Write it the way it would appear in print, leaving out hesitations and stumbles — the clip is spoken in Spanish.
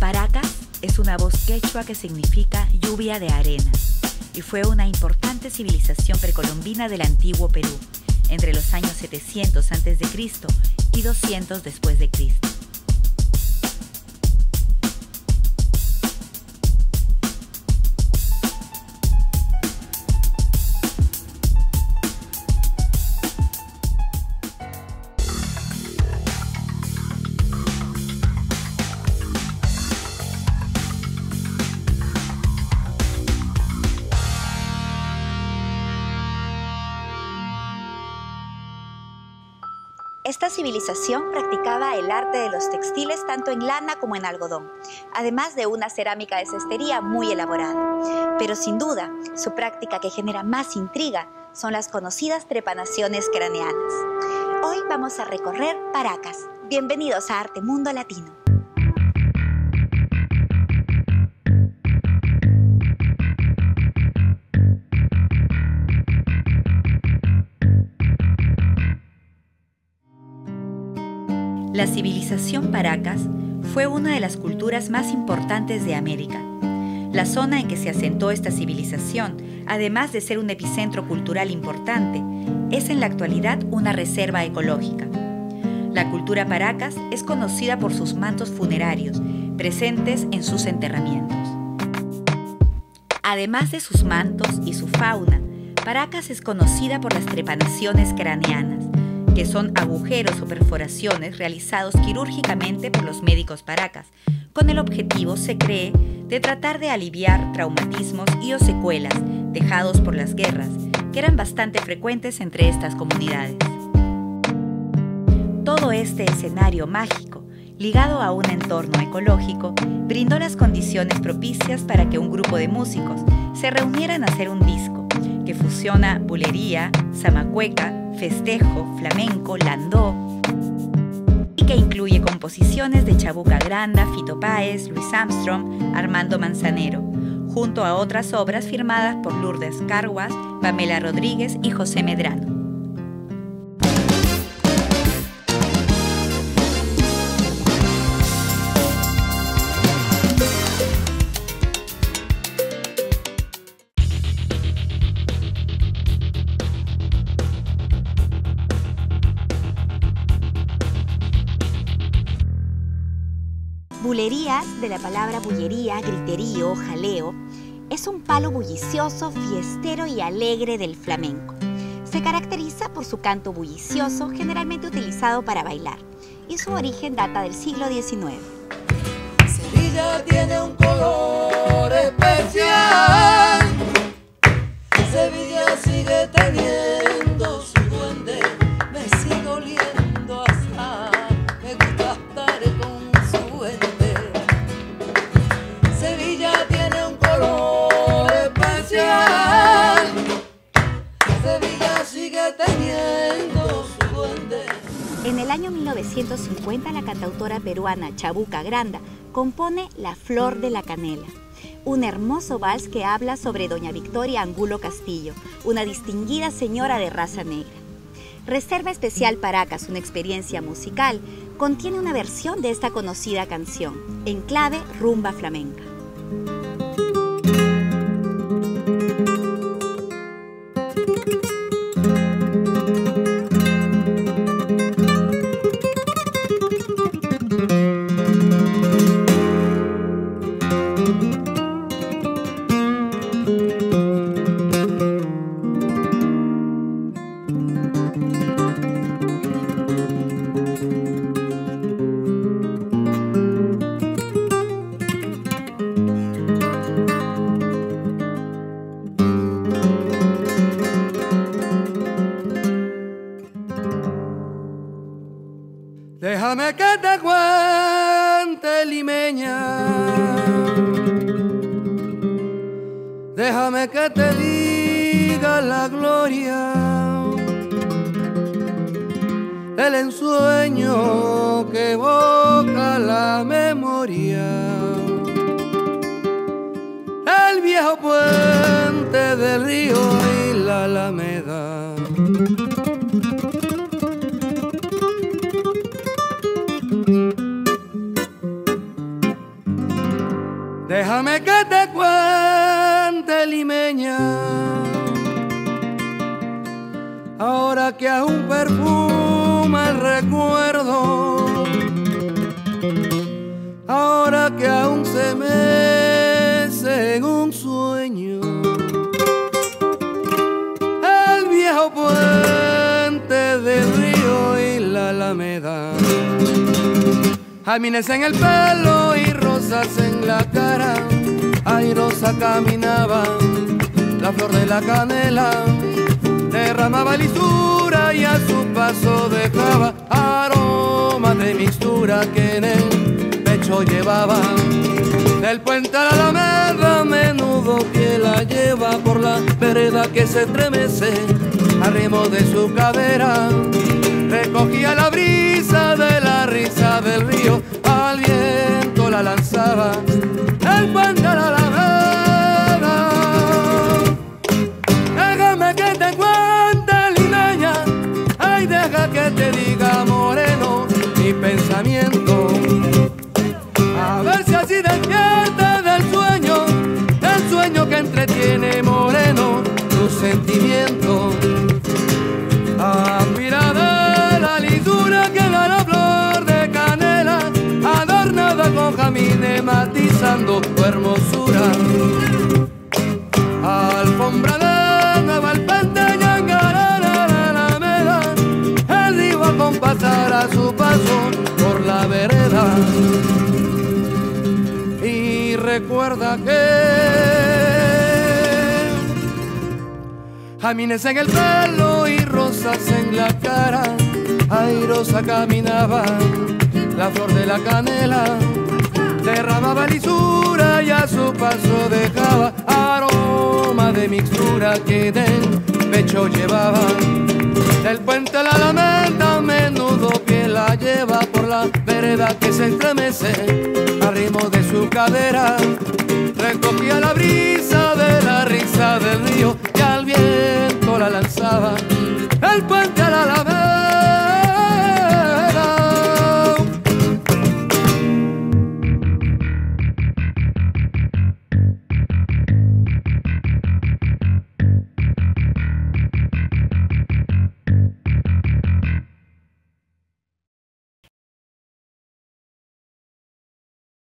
Paracas es una voz quechua que significa lluvia de arena y fue una importante civilización precolombina del antiguo Perú, entre los años 700 a.C. y 200 después de Cristo. Esta civilización practicaba el arte de los textiles tanto en lana como en algodón, además de una cerámica de cestería muy elaborada. Pero sin duda, su práctica que genera más intriga son las conocidas trepanaciones craneanas. Hoy vamos a recorrer Paracas. Bienvenidos a Arte Mundo Latino. La civilización Paracas fue una de las culturas más importantes de América. La zona en que se asentó esta civilización, además de ser un epicentro cultural importante, es en la actualidad una reserva ecológica. La cultura Paracas es conocida por sus mantos funerarios, presentes en sus enterramientos. Además de sus mantos y su fauna, Paracas es conocida por las trepanaciones craneanas, que son agujeros o perforaciones realizados quirúrgicamente por los médicos Paracas, con el objetivo, se cree, de tratar de aliviar traumatismos y o secuelas dejados por las guerras, que eran bastante frecuentes entre estas comunidades. Todo este escenario mágico, ligado a un entorno ecológico, brindó las condiciones propicias para que un grupo de músicos se reunieran a hacer un disco que fusiona bulería, zamacueca, festejo, flamenco, landó, y que incluye composiciones de Chabuca Granda, Fito Páez, Louis Armstrong, Armando Manzanero, junto a otras obras firmadas por Lourdes Carguas, Pamela Rodríguez y José Medrano. Bulerías, de la palabra bullería, griterío, jaleo, es un palo bullicioso, fiestero y alegre del flamenco. Se caracteriza por su canto bullicioso, generalmente utilizado para bailar, y su origen data del siglo XIX. Sevilla tiene un color especial. Sevilla sigue teniendo su duende. Me sigue oliendo hasta, me gusta estar con su duende. Sevilla tiene un color especial. Sevilla sigue teniendo su duende. En el año 1950, la cantautora peruana Chabuca Granda compone La Flor de la Canela, un hermoso vals que habla sobre doña Victoria Angulo Castillo, una distinguida señora de raza negra. Reserva Especial Paracas, una experiencia musical, contiene una versión de esta conocida canción, en clave rumba flamenca. Déjame que te cuente, limeña, déjame que te diga la gloria del ensueño que evoca la memoria, el viejo puente del río y la Alameda. leña. Ahora que aún perfuma el recuerdo, ahora que aún se mece en un sueño, el viejo puente del río y la alameda, jazmines en el pelo y rosas en la cara. Airosa caminaba, la flor de la canela derramaba lisura y a su paso dejaba aroma de mixtura que en el pecho llevaba. Del puente a la alameda, menudo que la lleva por la vereda que se estremece al ritmo de su cadera. Recogía la brisa de la risa del río, al viento la lanzaba. El puente a la alameda, déjame que te cuente, limeña, ay, deja que te diga, moreno, mi pensamiento. A ver si así despierta del sueño que entretiene, moreno, tu sentimiento. Mira de la lisura que da la flor de canela, adornada con jazmines matizando tu hermosura. Alfombra de nueva el puente, ñangarana la alameda, el río a compasar a su paso por la vereda. Y recuerda que jazmines en el pelo y rosas en la cara, airosa caminaba, la flor de la canela derramaba lisura y a su paso dejaba aroma de mixtura que del pecho llevaba. Del puente a la alameda, menudo que la lleva por la vereda que se estremece al ritmo de su cadera. Recogía la brisa de la risa del río y al viento la lanzaba. El puente